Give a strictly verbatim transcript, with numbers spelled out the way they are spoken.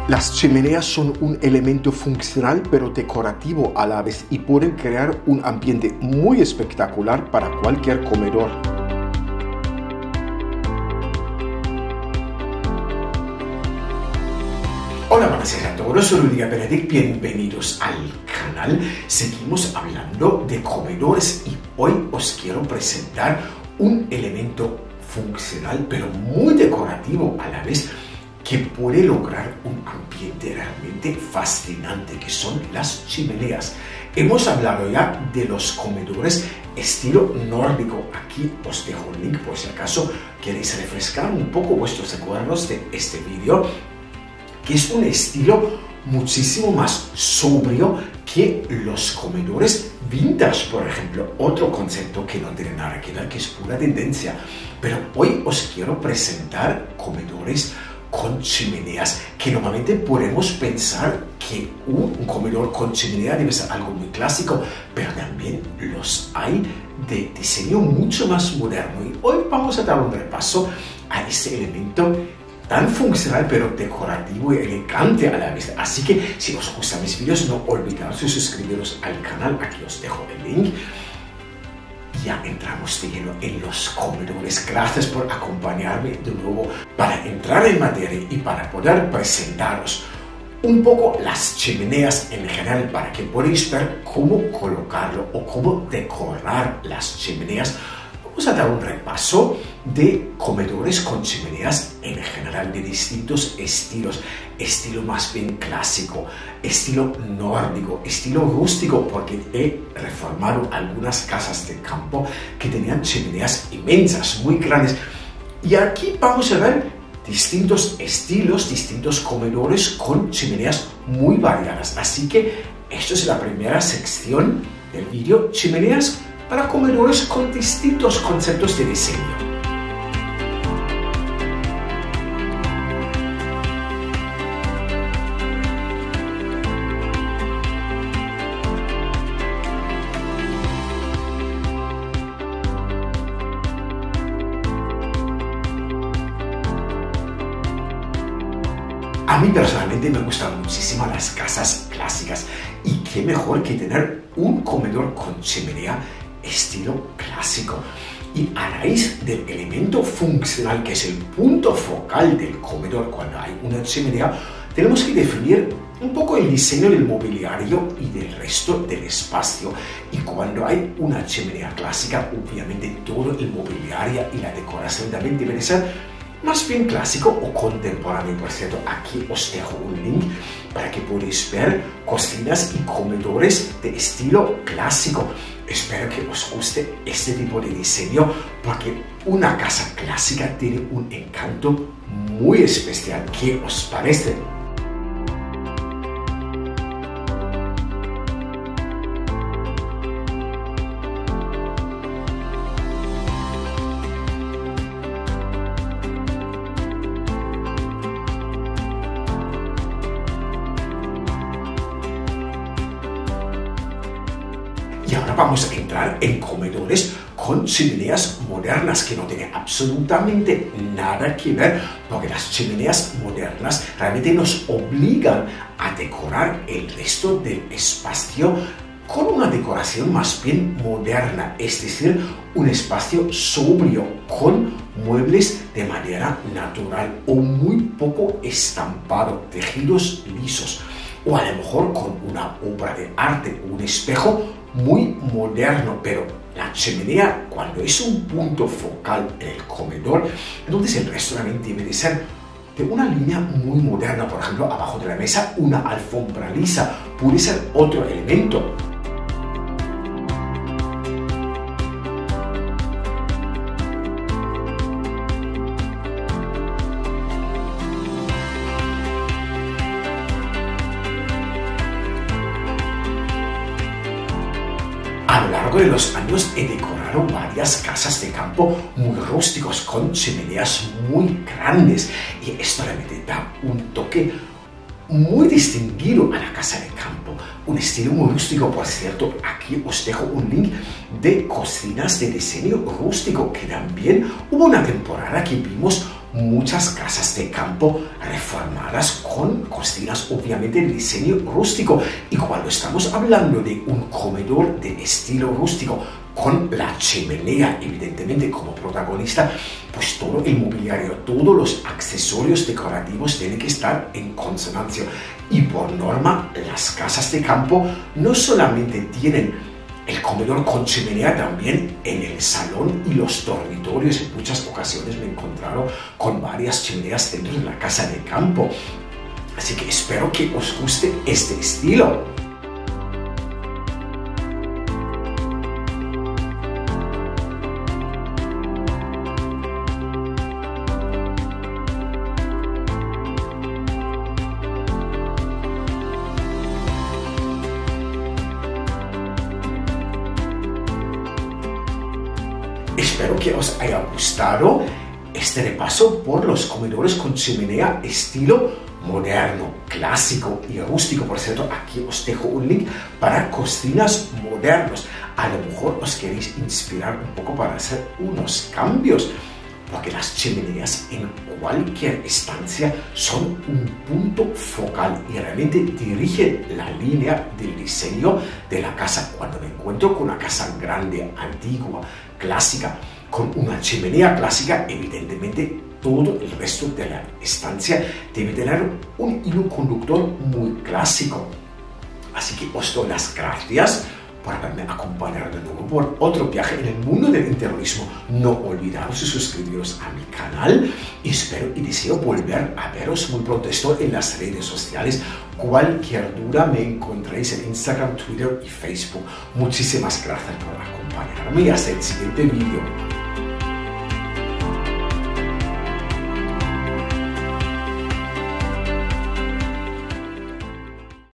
Las chimeneas son un elemento funcional pero decorativo a la vez y pueden crear un ambiente muy espectacular para cualquier comedor. Hola, buenas a todos, soy Rudiger Benedict, bienvenidos al canal. Seguimos hablando de comedores y hoy os quiero presentar un elemento funcional pero muy decorativo a la vez que puede lograr un ambiente realmente fascinante, que son las chimeneas. Hemos hablado ya de los comedores estilo nórdico. Aquí os dejo un link por si acaso queréis refrescar un poco vuestros recuerdos de este vídeo, que es un estilo muchísimo más sobrio que los comedores vintage, por ejemplo. Otro concepto que no tiene nada que ver, que es pura tendencia. Pero hoy os quiero presentar comedores con chimeneas, que normalmente podemos pensar que un comedor con chimenea debe ser algo muy clásico, pero también los hay de diseño mucho más moderno. Y hoy vamos a dar un repaso a este elemento tan funcional pero decorativo y elegante a la vez. Así que si os gustan mis vídeos, no olvidéis de suscribiros al canal. Aquí os dejo el link. Ya entramos de lleno en los comedores. Gracias por acompañarme de nuevo para entrar en materia y para poder presentaros un poco las chimeneas en general, para que podáis ver cómo colocarlo o cómo decorar las chimeneas. Vamos a dar un repaso de comedores con chimeneas en general, de distintos estilos. Estilo más bien clásico, estilo nórdico, estilo rústico, porque he reformado algunas casas de campo que tenían chimeneas inmensas, muy grandes. Y aquí vamos a ver distintos estilos, distintos comedores con chimeneas muy variadas. Así que esto es la primera sección del vídeo: chimeneas para comedores con distintos conceptos de diseño. A mí personalmente me gustan muchísimo las casas clásicas, y qué mejor que tener un comedor con chimenea estilo clásico. Y a raíz del elemento funcional, que es el punto focal del comedor cuando hay una chimenea, tenemos que definir un poco el diseño del mobiliario y del resto del espacio. Y cuando hay una chimenea clásica, obviamente todo el mobiliario y la decoración también debe ser más bien clásico o contemporáneo. Por cierto, aquí os dejo un link para que podáis ver cocinas y comedores de estilo clásico. Espero que os guste este tipo de diseño, porque una casa clásica tiene un encanto muy especial. ¿Qué os parece? Y ahora vamos a entrar en comedores con chimeneas modernas, que no tienen absolutamente nada que ver, porque las chimeneas modernas realmente nos obligan a decorar el resto del espacio con una decoración más bien moderna, es decir, un espacio sobrio con muebles de madera natural o muy poco estampado, tejidos lisos, o a lo mejor con una obra de arte, un espejo muy moderno. Pero la chimenea, cuando es un punto focal en el comedor, entonces el resto también debe de ser de una línea muy moderna. Por ejemplo, abajo de la mesa una alfombra lisa puede ser otro elemento. A lo largo de los años he decorado varias casas de campo muy rústicos con chimeneas muy grandes, y esto realmente da un toque muy distinguido a la casa de campo, un estilo muy rústico. Por cierto, aquí os dejo un link de cocinas de diseño rústico, que también hubo una temporada que vimos muchas casas de campo reformadas decoradas con cortinas obviamente de diseño rústico. Y cuando estamos hablando de un comedor de estilo rústico con la chimenea evidentemente como protagonista, pues todo el mobiliario, todos los accesorios decorativos tienen que estar en consonancia. Y por norma, las casas de campo no solamente tienen el comedor con chimenea, también en el salón y los dormitorios. En muchas ocasiones me he encontrado con varias chimeneas dentro de la casa de campo. Así que espero que os guste este estilo. Espero que os haya gustado este repaso por los comedores con chimenea estilo moderno, clásico y rústico. Por cierto, aquí os dejo un link para cocinas modernos. A lo mejor os queréis inspirar un poco para hacer unos cambios, porque las chimeneas en cualquier estancia son un punto focal y realmente dirigen la línea del diseño de la casa. Cuando me encuentro con una casa grande, antigua, clásica, con una chimenea clásica, evidentemente todo el resto de la estancia debe tener un hilo conductor muy clásico. Así que os doy las gracias por haberme acompañado de nuevo por otro viaje en el mundo del interiorismo. No olvidaros de suscribiros a mi canal y espero y deseo volver a veros muy pronto. Estoy en las redes sociales. Cualquier duda me encontréis en Instagram, Twitter y Facebook. Muchísimas gracias por acompañarme y hasta el siguiente vídeo.